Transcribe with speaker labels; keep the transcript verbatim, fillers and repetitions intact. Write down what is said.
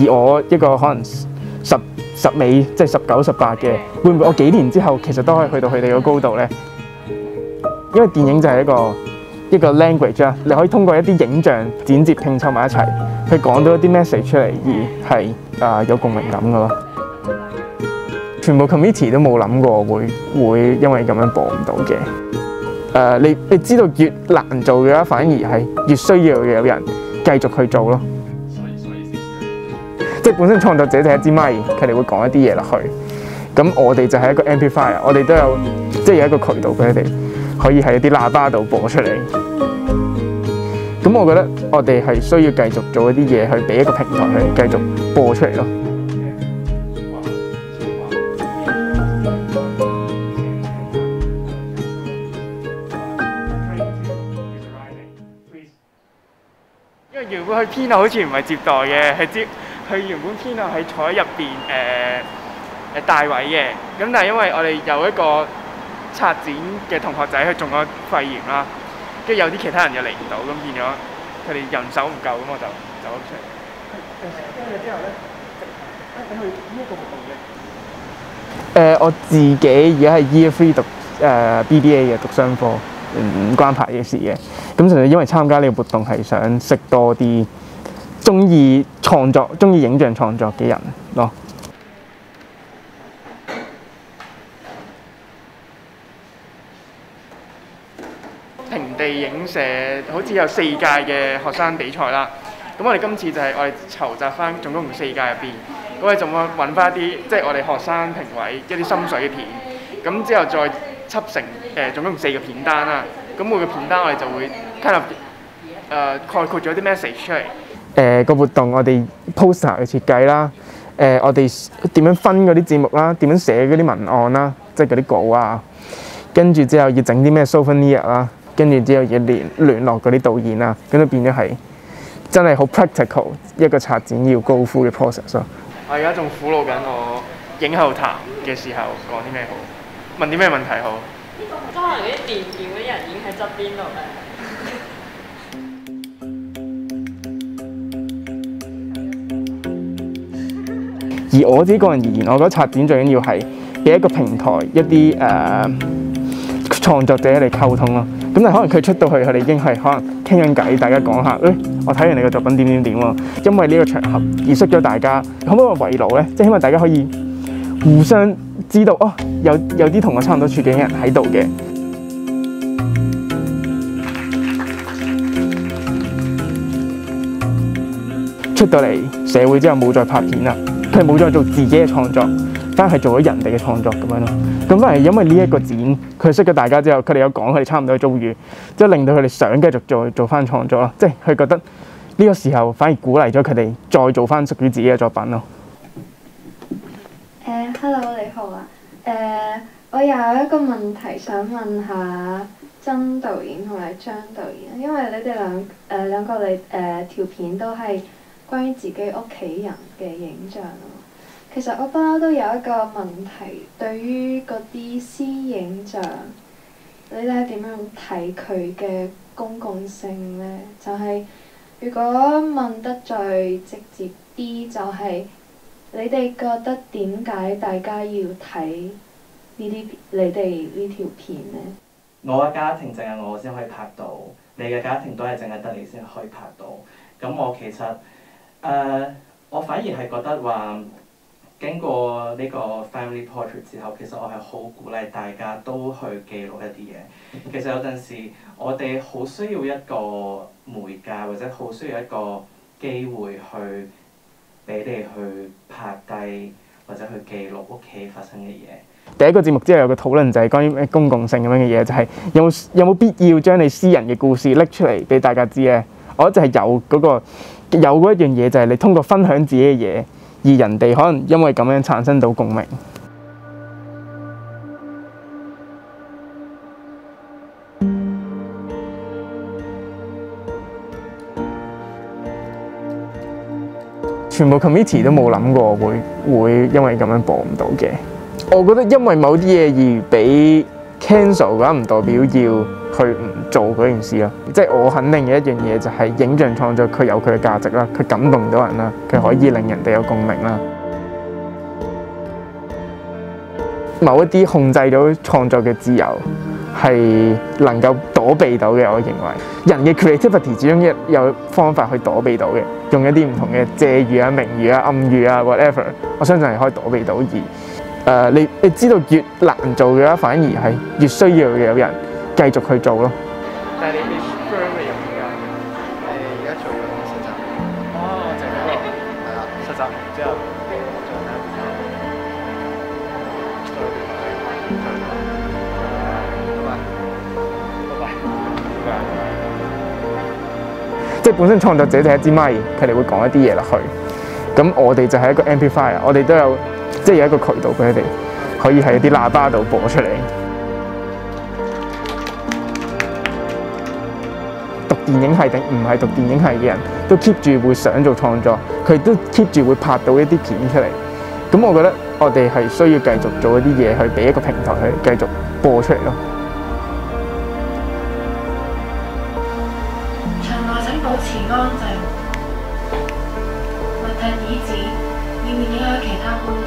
Speaker 1: 而我一個可能十十尾即係十九、十八嘅，會唔會我幾年之後其實都可以去到佢哋個高度咧？因為電影就係一個一個 language 啊，你可以通過一啲影像剪接拼湊埋一齊，去講到一啲 message 出嚟，而係啊、呃、有共鳴感嘅咯。全部 committee 都冇諗過會會因為咁樣播唔到嘅。誒、呃，你你知道越難做嘅話，反而係越需要有人繼續去做咯。即係本身創作者就係一支咪，佢哋會講一啲嘢落去。咁我哋就係一個 amplifier， 我哋都有即係有一個渠道俾佢哋可以喺啲喇叭度播出嚟。咁我覺得我哋係需要繼續做一啲嘢，去俾一個平台去繼續播出嚟咯。因為原本佢編號好似唔係接待嘅，係接佢原本編號係坐喺入邊誒誒大位嘅。咁但係因為我哋有一個策展嘅同學仔佢中咗肺炎啦，跟住有啲其他人又嚟唔到，咁變咗佢哋人手唔夠，咁我就走咗出嚟。跟住之後咧，誒去呢一個活動嘅。誒、呃，我自己而家係 Year Three 讀誒、呃、B B A 嘅，讀商科，唔關排嘅事嘅。咁純粹因為參加呢個活動係想識多啲中意創作、中意影像創作嘅人咯。平地影社好似有四屆嘅學生比賽啦。咁我哋今次就係我哋籌集翻總共四屆入邊，咁我哋仲會揾翻一啲即係我哋學生評委一啲心水嘅片，咁之後再輯成誒、呃、總共四個片單啦。咁每個片單我哋就會 kind of 誒、呃、概括咗啲 message 出嚟。誒、呃、個活動我哋 poster 嘅設計啦，誒、呃、我哋點樣分嗰啲節目啦，點樣寫嗰啲文案啦，即係嗰啲稿啊，跟住之後要整啲咩 souvenir 啦，跟住之後要聯聯絡嗰啲導演啊，咁就變咗係真係好 practical 一個策展要 go through 嘅 process 咯。我而家仲苦惱緊我影後談嘅時候講啲咩好，問啲咩問題好。
Speaker 2: 可能啲電檢嗰啲人已經喺側邊度咧。
Speaker 1: 而我自己個人而言，我覺得策展最緊要係俾一個平台，一啲誒、呃、創作者嚟溝通咯。咁但係可能佢出到去，佢哋已經係可能傾緊偈，大家講下，誒、哎，我睇完你個作品點點點喎。因為呢個場合而識咗大家，可唔可以話圍爐咧？即係希望大家可以互相知道，哦，有有啲同我差唔多處境嘅人喺度嘅。出到嚟社會之後冇再拍片啦，佢冇再做自己嘅創作，反而係做咗人哋嘅創作咁樣咯。咁反而因為呢一個展，佢識咗大家之後，佢哋有講佢哋差唔多嘅遭遇，即係令到佢哋想繼續做做翻創作咯。即係佢覺得呢個時候反而鼓勵咗佢哋再做翻屬於自己嘅作品咯。
Speaker 3: 誒、uh, ，hello 你好啊。誒、uh, 我有一個問題想問下曾導演同埋張導演，因為你哋兩誒、呃、兩個你誒、呃、條片都係關於自己屋企人嘅影像啊。其實我不嬲都有一個問題，對於嗰啲私影像，你哋係點樣睇佢嘅公共性呢？就係、是、如果問得再直接啲，就係、是、你哋覺得點解大家要睇呢啲你哋呢條片呢？
Speaker 4: 我嘅家庭淨係我先可以拍到，你嘅家庭都係淨係得你先可以拍到。咁我其實誒、呃，我反而係覺得話，經過呢個 family portrait 之後，其實我係好鼓勵大家都去記錄一啲嘢。其實有陣時，我哋好需要一個媒介，或者好需要一個機會去俾你去拍低，或者去記錄屋企發生嘅嘢。
Speaker 1: 第一個節目之後有個討論就係關於咩公共性咁樣嘅嘢，就係、是、有冇有冇必要將你私人嘅故事拎出嚟俾大家知咧？我覺得就係有嗰、那個有嗰一樣嘢，就係你通過分享自己嘅嘢，而人哋可能因為咁樣產生到共鳴。全部 committee 都冇諗過會會因為咁樣播唔到嘅。我覺得因為某啲嘢而俾 cancel 嘅話，唔代表要去唔做嗰件事咯。即係我肯定嘅一樣嘢就係影像創作佢有佢嘅價值啦，佢感動到人啦，佢可以令人哋有共鳴啦。某一啲控制到創作嘅自由係能夠躲避到嘅，我認為人嘅 creativity 始終一有方法去躲避到嘅，用一啲唔同嘅借語啊、明語啊、暗語啊 whatever， 我相信係可以躲避到。而誒、呃、你你知道越難做嘅話，反而係越需要有人繼續去做咯。但係你你 firm 嘅入邊㗎？
Speaker 5: 誒而家做緊實習。
Speaker 1: 哦，就係嗰個係啦，實習完之後做咩？即係本身創作者就係一支咪，佢哋會講一啲嘢落去。咁我哋就係一個 amplifier， 我哋都有即係有一個渠道俾佢哋可以喺啲喇叭度播出嚟。讀電影系定唔係讀電影系嘅人都 keep 住會想做創作，佢都 keep 住會拍到一啲片出嚟。咁我覺得我哋係需要繼續做一啲嘢去俾一個平台去繼續播出嚟咯。
Speaker 6: 保持安靜，勿踢椅子，以免影響其他空